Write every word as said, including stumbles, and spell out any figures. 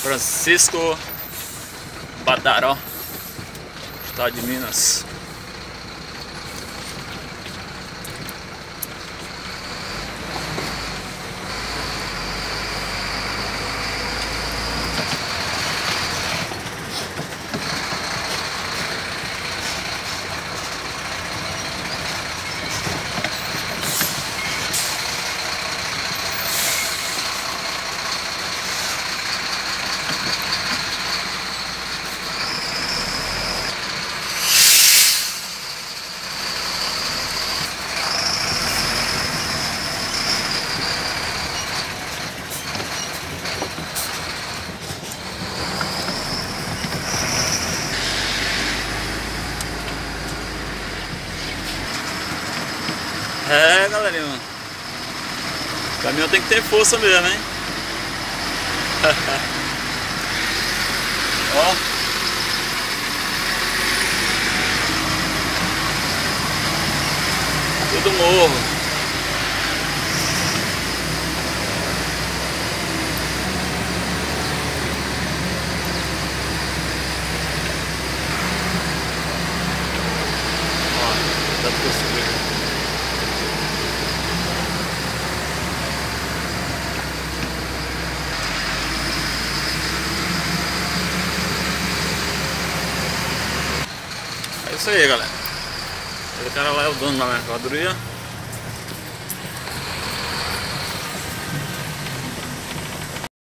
Francisco Badaró, estado de Minas. É, galerinha, o caminhão tem que ter força mesmo, hein? Ó, tudo morro. Ó, dá pra subir. É isso aí, galera. Esse cara lá é o dono da mercadoria.